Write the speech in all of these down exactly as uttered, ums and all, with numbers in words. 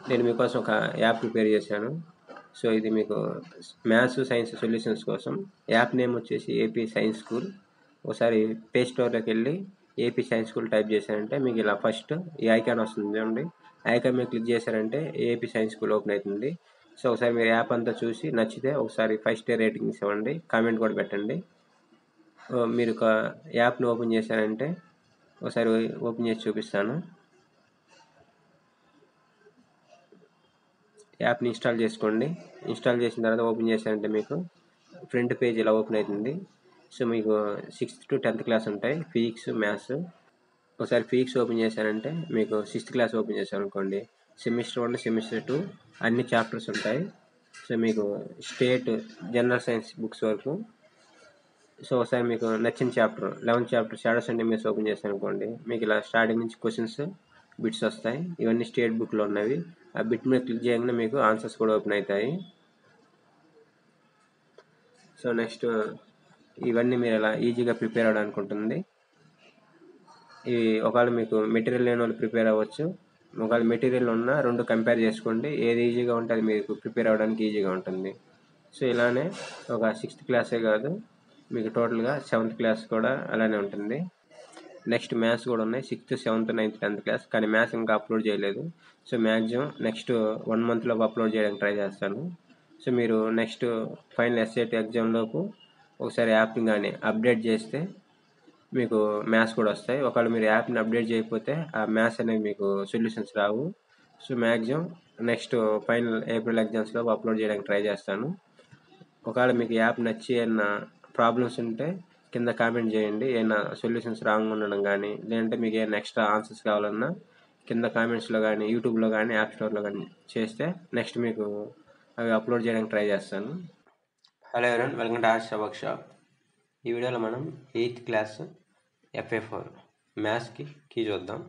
నేను మీకోసం ఒక యాప్ ప్రిపేర్ చేశాను. సో ఇది మీకు మ్యాథ్స్ సైన్స్ సొల్యూషన్స్ కోసం. యాప్ నేమ్ వచ్చేసి ఏపీ సైన్స్ స్కూల్. ఒకసారి ప్లే స్టోర్లోకి వెళ్ళి ఏపీ సైన్స్ స్కూల్ టైప్ చేశారంటే మీకు ఇలా ఫస్ట్ ఈ ఐకాన్ వస్తుంది చూడండి. ఐకాన్ మీద క్లిక్ చేశారంటే ఏపీ సైన్స్ స్కూల్ ఓపెన్ అవుతుంది. సో ఒకసారి మీరు యాప్ అంతా చూసి నచ్చితే ఒకసారి ఫైవ్ స్టార్ రేటింగ్స్ ఇవ్వండి, కామెంట్ కూడా పెట్టండి. మీరు ఒక యాప్ని ఓపెన్ చేశారంటే ఒకసారి ఓపెన్ చేసి చూపిస్తాను. యాప్ని ఇన్స్టాల్ చేసుకోండి. ఇన్స్టాల్ చేసిన తర్వాత ఓపెన్ చేశారంటే మీకు ఫ్రంట్ పేజ్ ఇలా ఓపెన్ అవుతుంది. సో మీకు సిక్స్త్ టు టెన్త్ క్లాస్ ఉంటాయి, ఫిజిక్స్ మ్యాథ్స్. ఒకసారి ఫిజిక్స్ ఓపెన్ చేశారంటే మీకు సిక్స్త్ క్లాస్ ఓపెన్ చేశారు అనుకోండి, సెమిస్టర్ వన్ సెమిస్టర్ టూ అన్ని చాప్టర్స్ ఉంటాయి. సో మీకు స్టేట్ జనరల్ సైన్స్ బుక్స్ వరకు. సో ఒకసారి మీకు నచ్చిన chapter eleventh chapter shadow centimetres ఓపెన్ చేశారు అనుకోండి, మీకు ఇలా స్టార్టింగ్ నుంచి క్వశ్చన్స్ బిట్స్ వస్తాయి. ఇవన్నీ స్టేట్ బుక్లో ఉన్నవి. ఆ బిట్ మీద క్లిక్ చేయగానే మీకు ఆన్సర్స్ కూడా ఓపెన్ అవుతాయి. సో నెక్స్ట్ ఇవన్నీ మీరు ఇలా ఈజీగా ప్రిపేర్ అవ్వడానికి ఉంటుంది. ఇవి ఒకవేళ మీకు మెటీరియల్ లేని వాళ్ళు ప్రిపేర్ అవ్వచ్చు. ఒకవేళ మెటీరియల్ ఉన్నా రెండు కంపేర్ చేసుకోండి, ఏది ఈజీగా ఉంటే అది మీకు ప్రిపేర్ అవ్వడానికి ఈజీగా ఉంటుంది. సో ఇలానే ఒక సిక్స్త్ క్లాసే కాదు, మీకు టోటల్గా సెవెంత్ క్లాస్ కూడా అలానే ఉంటుంది. నెక్స్ట్ మ్యాథ్స్ కూడా ఉన్నాయి, sixth seventh ninth tenth class. కానీ మ్యాథ్స్ ఇంకా అప్లోడ్ చేయలేదు. సో మ్యాక్సిమం నెక్స్ట్ వన్ మంత్లోపు అప్లోడ్ చేయడానికి ట్రై చేస్తాను. సో మీరు నెక్స్ట్ ఫైనల్ ఎస్ఏటి ఎగ్జామ్లోపు ఒకసారి యాప్ని కానీ అప్డేట్ చేస్తే మీకు మ్యాథ్స్ కూడా వస్తాయి. ఒకవేళ మీరు యాప్ని అప్డేట్ చేయకపోతే ఆ మ్యాథ్స్ అనేవి మీకు సొల్యూషన్స్ రావు. So maximum next final April ఎగ్జామ్స్లో అప్లోడ్ చేయడానికి ట్రై చేస్తాను. ఒకవేళ మీకు యాప్ నచ్చి ఏమన్నా ప్రాబ్లమ్స్ ఉంటే కింద కామెంట్ చేయండి. ఏమైనా సొల్యూషన్స్ రాంగ్ ఉండడం కానీ, లేదంటే మీకు ఏమైనా ఎక్స్ట్రా ఆన్సర్స్ కావాలన్నా కింద కామెంట్స్లో కానీ, యూట్యూబ్లో కానీ, యాప్ స్టోర్లో కానీ చేస్తే నెక్స్ట్ మీకు అవి అప్లోడ్ చేయడానికి ట్రై చేస్తాను. హలో ఎవరైనా, welcome to arts workshop. ఈ వీడియోలో మనం ఎయిత్ క్లాస్ ఎఫ్ఏ ఫోర్ మ్యాథ్స్కి కీ చూద్దాం.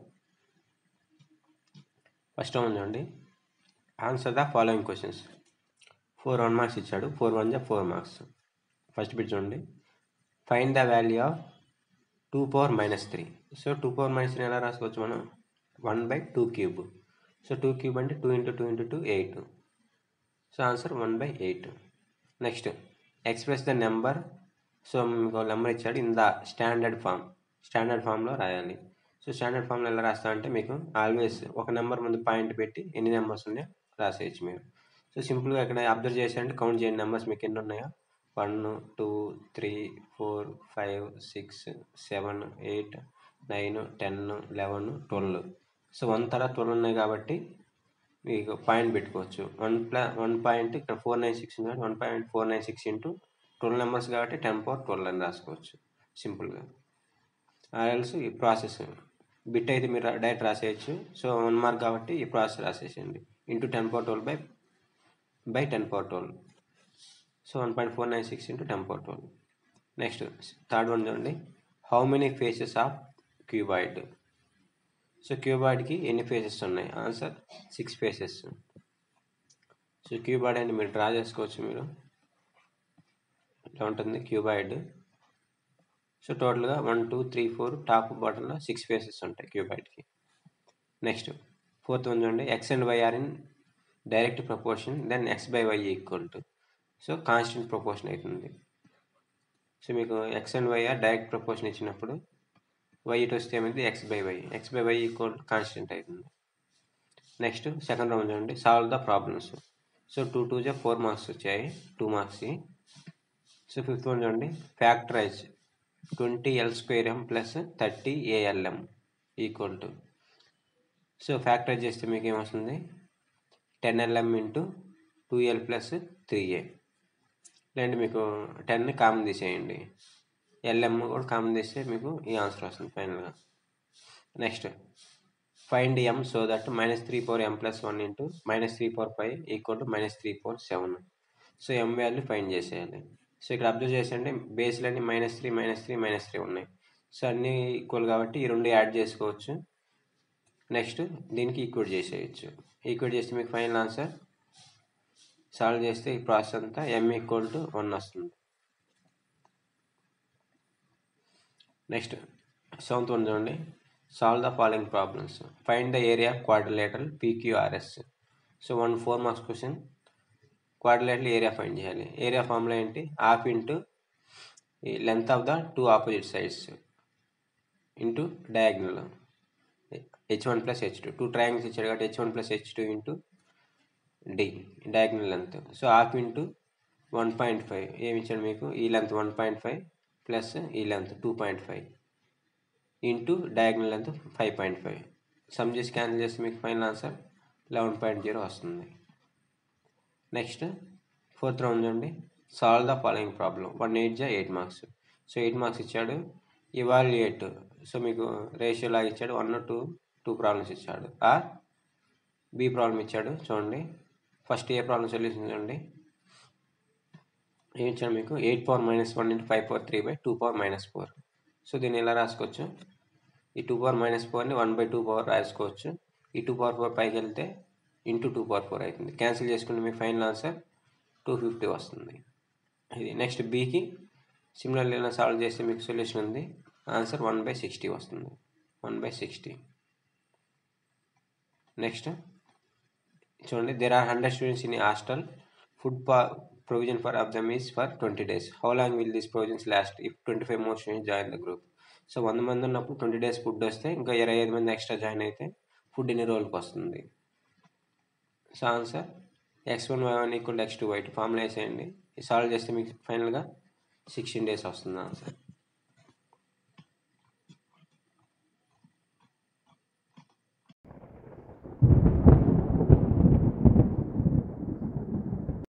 ఫస్ట్ వన్ చూడండి, answer the following questions. Four one marks ఇచ్చాడు, ఫోర్ వన్ జా ఫోర్ మార్క్స్. ఫస్ట్ బిట్ చూడండి, find the value of two power minus three. So two power minus three ఎలా రాసుకోవచ్చు మనం, one by two cube. So two cube అంటే two into two into two eight. So answer one by eight. Next express the number. So మీకు number ఇచ్చాడు in the standard form. Standard ఫామ్లో రాయాలి. So standard ఫామ్లో ఎలా రాస్తా అంటే మీకు ఆల్వేస్ ఒక నెంబర్ ముందు పాయింట్ పెట్టి ఎన్ని నెంబర్స్ ఉన్నాయో రాసేయచ్చు మీరు. సో సింపుల్గా ఇక్కడ అబ్జర్వ్ చేసారంటే కౌంట్ చేయండి నెంబర్స్ మీకు ఎన్ని ఉన్నాయో. One two three four five six seven eight nine ten eleven twelve. So one తర్వాత ట్వెల్వ్ ఉన్నాయి కాబట్టి మీకు పాయింట్ పెట్టుకోవచ్చు. వన్ ప్లా వన్ పాయింట్ ఇక్కడ ఫోర్ నైన్ సిక్స్ ఉంది కాబట్టి one point four nine six into twelve numbers కాబట్టి టెన్ పవర్ ట్వెల్వ్ అని రాసుకోవచ్చు సింపుల్గా. ఆల్స్ ఈ ప్రాసెస్ బిట్ అయితే మీరు డైరెక్ట్ రాసేయచ్చు. సో వన్ మార్క్ కాబట్టి ఈ ప్రాసెస్ రాసేసేయండి. Into ten power twelve by by ten power twelve. So one point four nine six into ten power twelve. Next third one చూడండి, how many faces of cuboid. So క్యూబాయిడ్కి ఎన్ని faces ఉన్నాయి, answer six faces. So cuboid అని మీరు draw చేసుకోవచ్చు. మీరు ఇట్లా ఉంటుంది క్యూబాయిడ్. సో టోటల్గా one two three four top బాటంలో సిక్స్ ఫేసెస్ ఉంటాయి క్యూబాయిడ్కి. నెక్స్ట్ ఫోర్త్ వన్ చూడండి, X and Y are in direct proportion then X by Y equal to. So constant proportion అవుతుంది. సో మీకు X and Y are direct proportion ఇచ్చినప్పుడు Y ఇటు వస్తే ఏమైంది X by Y, X by Y equal constant అవుతుంది. Next second round చూడండి, solve the problems. So two two జా four marks వచ్చాయి, టూ మార్క్స్కి. సో ఫిఫ్త్ వన్ చూడండి, factorise twenty L square M plus thirty ALM equal to. So factorise చేస్తే మీకు ఏమొస్తుంది, ten LM into two L plus three A. లేదంటే మీకు ten common తీసేయండి, ఎల్ఎం కూడా కామన్ తీస్తే మీకు ఈ ఆన్సర్ వస్తుంది ఫైనల్గా. Next find M so that minus three power M plus one into minus three power five equal to minus three power seven. So M value find చేసేయాలి. సో ఇక్కడ అబ్జర్వ్ చేసేయండి బేస్లన్నీ minus three minus three minus three ఉన్నాయి. So అన్నీ equal కాబట్టి ఈ రెండు యాడ్ చేసుకోవచ్చు. నెక్స్ట్ దీనికి ఈక్వేట్ చేసేయచ్చు. ఈక్వేట్ చేస్తే మీకు ఫైనల్ ఆన్సర్ సాల్వ్ చేస్తే ఈ ప్రాసెస్ అంతా ఎం ఈక్వల్ టు వన్ వస్తుంది. నెక్స్ట్ సెవెంత్ వన్ చూడండి, solve the following problems. Find the area of quadrilateral PQRS. So one four marks question quadrilateral area find చేయాలి. Area formula ఏంటి? Half into ఈ length of the two opposite sides into diagonal H one plus H two two triangles ఇచ్చాడు కాబట్టి H one plus H two into D diagonal length. So half into one point five ఏమి ఇచ్చాడు మీకు? ఈ length one point five plus ఈ length two point five into diagonal length five point five. Sum చేసి cancel చేస్తే మీకు final answer eleven point zero వస్తుంది. Next fourth round చూడండి. Solve the following problem. One eight జా eight marks. So eight marks ఇచ్చాడు. Evaluate. So మీకు ratio లాగా ఇచ్చాడు. వన్ టూ టూ ప్రాబ్లమ్స్ ఇచ్చాడు. ఆర్ బి ప్రాబ్లం ఇచ్చాడు. చూడండి ఫస్ట్ ఏ ప్రాబ్లం సొల్యూషన్ చూడండి. ఏమి ఇచ్చాడు మీకు? Eight power minus one into five power three by two power minus four. So దీన్ని ఎలా రాసుకోవచ్చు? ఈ టూ పవర్ మైనస్ ఫోర్ని వన్ బై టూ పవర్ రాసుకోవచ్చు. ఈ టూ పవర్ ఫోర్ పైకి వెళ్తే ఇంటూ టూ పవర్ ఫోర్ అవుతుంది. క్యాన్సిల్ చేసుకుంటే మీకు ఫైనల్ ఆన్సర్ టూ ఫిఫ్టీ వస్తుంది. ఇది నెక్స్ట్ బీకి సిమిలర్లీ ఇలా సాల్వ్ చేస్తే మీకు సొల్యూషన్ ఉంది. ఆన్సర్ వన్ బై సిక్స్టీ వస్తుంది. One by sixty. నెక్స్ట్ చూడండి. There are hundred students in hostel. Food provision for of them is for twenty days. How long will these provisions last if twenty-five more students join the group? So వంద మంది ఉన్నప్పుడు twenty days food వస్తే ఇంకా ఇరవై ఐదు మంది extra join అయితే food ఎన్ని రోజులకు వస్తుంది? So answer x one y one equal x two y two formula వేసేయండి. సాల్వ్ చేస్తే మీకు ఫైనల్గా సిక్స్టీన్ డేస్ వస్తుంది ఆన్సర్.